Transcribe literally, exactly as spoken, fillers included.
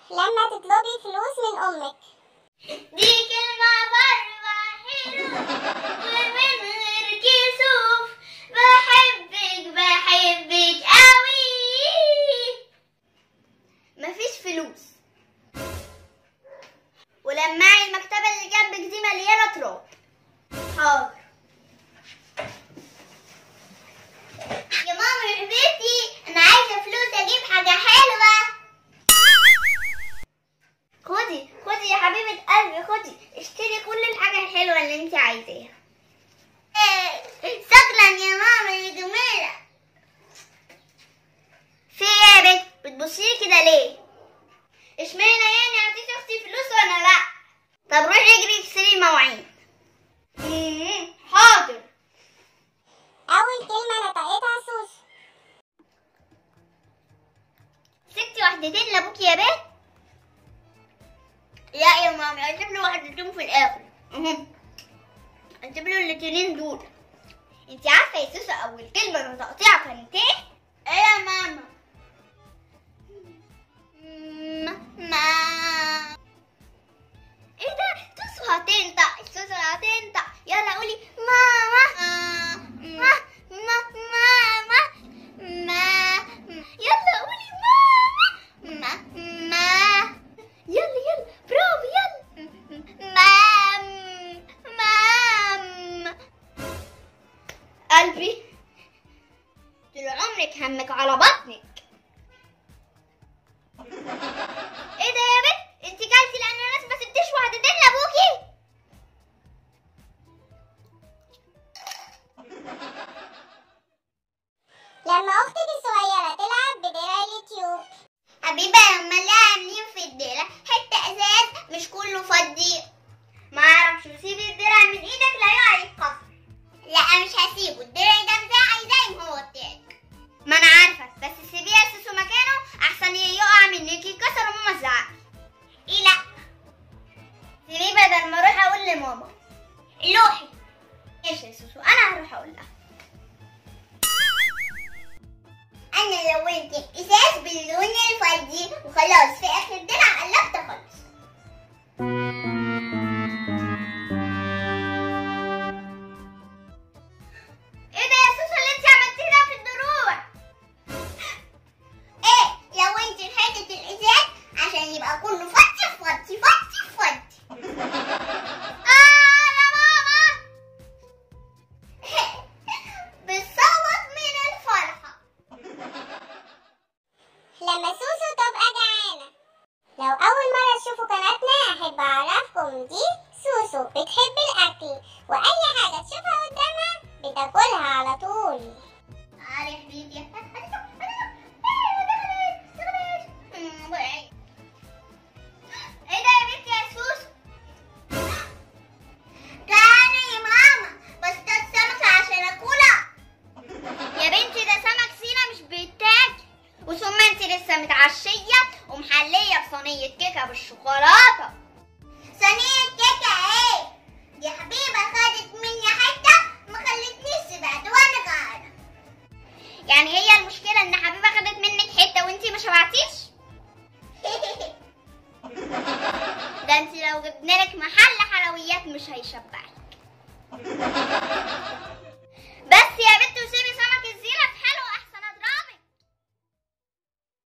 لما تطلبي فلوس من امك. دي كلمة بره حلوة ومن غير كسوف، بحبك بحبك قوي. مفيش فلوس، ولمعي المكتبة اللي جنبك دي مليانة تراب. حاضر يا ماما. يا حبيبتي انا عايزة فلوس اجيب حاجة حلوة. خدي خدي يا حبيبة قلبي، خدي اشتري كل الحاجة الحلوة اللي انت عايزاها. شكرا يا ماما يا جميلة. في ايه يا بنت بتبصيلي كده ليه؟ اشمعنى يعني عطيتي اختي فلوس وانا لا؟ طب روحي اجري اشتري مواعين. حاضر. اول كلمة نطقتها سوسو. سبتي واحدتين لابوكي يا بنت؟ لا يا ماما هسيب له واحدتين في الاخر. هسيب له الاتنين دول. انت عارفه يا سوسو اول كلمه نطقتيها كانت ايه؟ ايه يا ماما؟ ما ايه ده؟ سوسو هتنطق، سوسو هتنطق. يلا قولي ماما. ما ما ماما ما يلا قولي ماما. ما ما يلا يلا برافو يلا. مام مام. قلبي طول عمرك همك على بطنك. ايه ده يا بنت؟ انت كلتي الاناناس ما سبتيش واحدتين لابوكي؟ لما اختك الصغيرة تلعب بدرع اليوتيوب. حبيبة لما اللي عاملين في الدرع حتة ازاز مش كله فضي. ما اعرفش، سيبي الدرع من ايدك لا يقع يتكسر. لا مش هسيبه، الدرع ده بتاعي زي ما هو بتاعك. ما انا عارفة، بس سيبيه يا سوسو مكانه احسن يقع منك يتكسر وماما تزعق. ايه لا سيبيه بدل ما اروح اقول لماما. لوحي ايش يا سوسو انا هروح اقول لها. انا لونت الازاز باللون الفضي وخلاص، في اخر الدرع قلبت خالص. ايه ده يا سوسو اللي انت عملتيه ده في الدروع؟ ايه لونت حته الازاز عشان يبقى كله فضي فضي فضي فضي. اه يا ماما بتصوت من الفرحه. لما سوسو تبقى جعانة. لو أول مرة تشوفوا قناتنا أحب أعرفكم دي سوسو بتحب الأكل، وأي حاجة تشوفها قدامها بتاكلها على طول. تعالي يا حبيبي. ايه ده يا بنتي يا سوسو؟ تعالي يا ماما بصطاد سمكة عشان اكلها. يا بنتي ده سمك سينا مش بيتاكل، وثم انت لسه متعشية ومحلية بصينية كيكة بالشوكولاتة. صينية كيكة ايه؟ دي حبيبة خدت مني حتة ما خلتنيش سبعت وانا جعانة. يعني هي المشكلة ان حبيبة خدت منك حتة وانتي ما شبعتيش؟ ده انتي لو جبنالك محل حلويات مش هيشبعك.